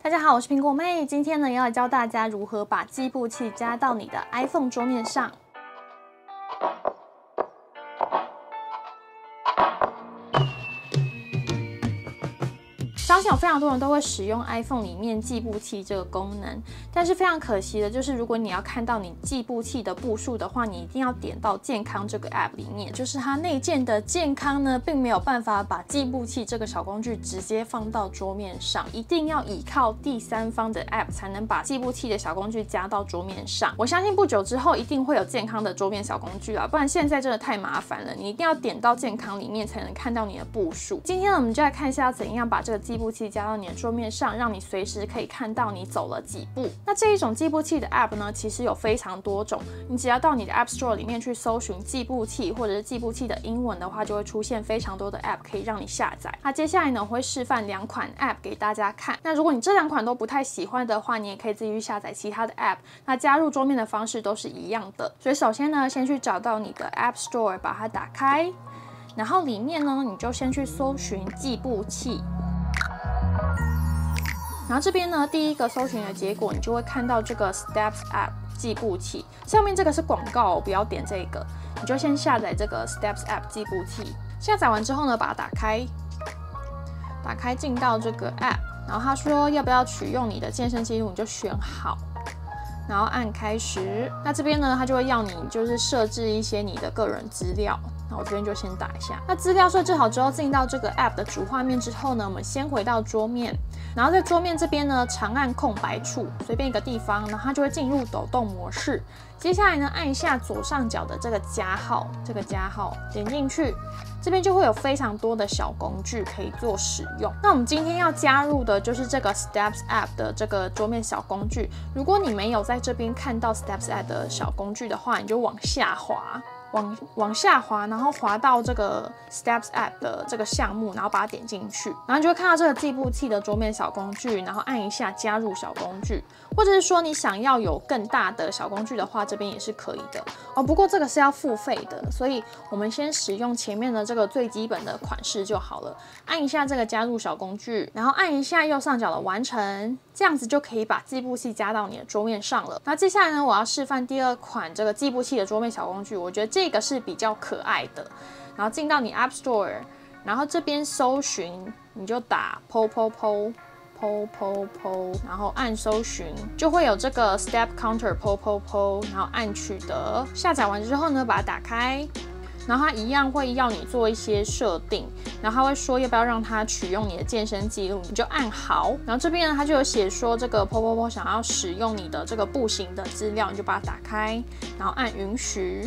大家好，我是苹果妹，今天呢要来教大家如何把计步器加到你的 iPhone 桌面上。相信有非常多人都会使用 iPhone 里面计步器这个功能，但是非常可惜的就是，如果你要看到你计步器的步数的话，你一定要点到健康这个 App 里面，就是它内建的健康呢，并没有办法把计步器这个小工具直接放到桌面上，一定要依靠第三方的 App 才能把计步器的小工具加到桌面上。我相信不久之后一定会有健康的桌面小工具啦，不然现在真的太麻烦了，你一定要点到健康里面才能看到你的步数。今天呢，我们就来看一下要怎样把这个计步器加到你的桌面上，让你随时可以看到你走了几步。那这一种计步器的 App 呢，其实有非常多种，你只要到你的 App Store 里面去搜寻计步器或者是计步器的英文的话，就会出现非常多的 App 可以让你下载。那接下来呢，我会示范2款 App 给大家看。那如果你这2款都不太喜欢的话，你也可以自己去下载其他的 App。那加入桌面的方式都是一样的。所以首先呢，先去找到你的 App Store， 把它打开，然后里面呢，你就先去搜寻计步器。然后这边呢，第一个搜寻的结果，你就会看到这个 Steps App 计步器，上面这个是广告，不要点这个，你就先下载这个 Steps App 计步器。下载完之后呢，把它打开进到这个 App， 然后他说要不要取用你的健身记录，你就选好，然后按开始。那这边呢，他就会要你就是设置一些你的个人资料。那我这边就先打一下。那资料设置好之后，进到这个 App 的主画面之后呢，我们先回到桌面，然后在桌面这边呢，长按空白处，随便一个地方，然后它就会进入抖动模式。接下来呢，按一下左上角的这个加号，点进去，这边就会有非常多的小工具可以做使用。那我们今天要加入的就是这个 Steps App 的这个桌面小工具。如果你没有在这边看到 Steps App 的小工具的话，你就往下滑。往下滑，然后滑到这个 Steps App 的这个项目，然后把它点进去，然后你就会看到这个计步器的桌面小工具，然后按一下加入小工具，或者是说你想要有更大的小工具的话，这边也是可以的哦。不过这个是要付费的，所以我们先使用前面的这个最基本的款式就好了。按一下这个加入小工具，然后按一下右上角的完成，这样子就可以把计步器加到你的桌面上了。那接下来呢，我要示范第2款这个计步器的桌面小工具，我觉得这个是比较可爱的。然后进到你 App Store， 然后这边搜寻，你就打 po， 然后按搜寻，就会有这个 Step Counter po， 然后按取得。下载完之后呢，把它打开。然后它一样会要你做一些设定，然后它会说要不要让它取用你的健身记录，你就按好。然后这边呢，它就有写说这个 po 想要使用你的这个步行的资料，你就把它打开，然后按允许，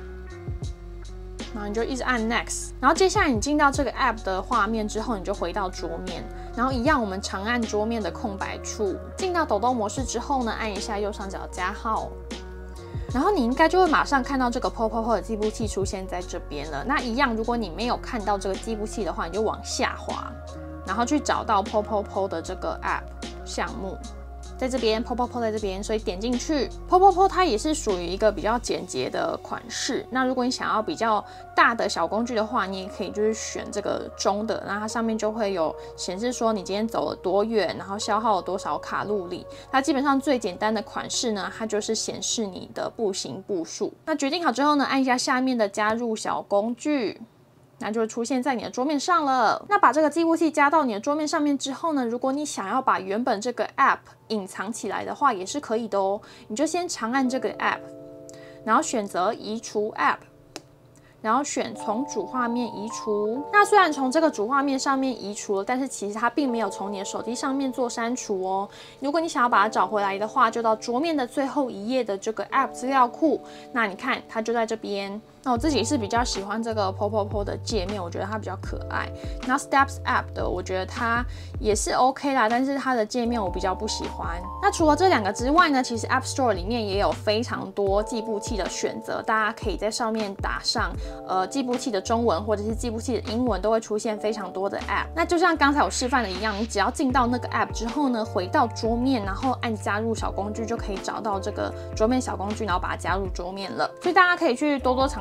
然后你就一直按 Next。然后接下来你进到这个 App 的画面之后，你就回到桌面，然后一样我们长按桌面的空白处，进到抖动模式之后呢，按一下右上角加号。然后你应该就会马上看到这个 po 的计步器出现在这边了。那一样，如果你没有看到这个计步器的话，你就往下滑，然后去找到 po 的这个 app 项目，在这边 po 在这边，所以点进去 po 它也是属于一个比较简洁的款式。那如果你想要比较大的小工具的话，你也可以就是选这个中的，那它上面就会有显示说你今天走了多远，然后消耗了多少卡路里。它基本上最简单的款式呢，它就是显示你的步行步数。那决定好之后呢，按一下下面的加入小工具。那就会出现在你的桌面上了。那把这个计步器加到你的桌面上面之后呢，如果你想要把原本这个 App 隐藏起来的话，也是可以的哦。你就先长按这个 App， 然后选择移除 App， 然后选从主画面移除。那虽然从这个主画面上面移除了，但是其实它并没有从你的手机上面做删除哦。如果你想要把它找回来的话，就到桌面的最后一页的这个 App 资料库。那你看，它就在这边。那我自己是比较喜欢这个 po 的界面，我觉得它比较可爱。那 Steps App 的，我觉得它也是 OK 啦，但是它的界面我比较不喜欢。那除了这2个之外呢，其实 App Store 里面也有非常多计步器的选择，大家可以在上面打上计步器的中文或者是计步器的英文，都会出现非常多的 App。那就像刚才我示范的一样，你只要进到那个 App 之后呢，回到桌面，然后按加入小工具，就可以找到这个桌面小工具，然后把它加入桌面了。所以大家可以去多多尝试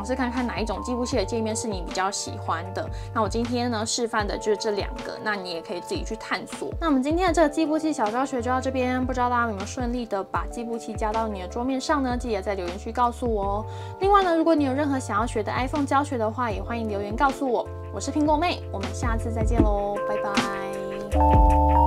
试看看哪一种计步器的界面是你比较喜欢的。那我今天呢示范的就是这2个，那你也可以自己去探索。那我们今天的这个计步器小教学就到这边，不知道大家有没有顺利的把计步器加到你的桌面上呢？记得在留言区告诉我哦。另外呢，如果你有任何想要学的 iPhone 教学的话，也欢迎留言告诉我。我是苹果妹，我们下次再见喽，拜拜。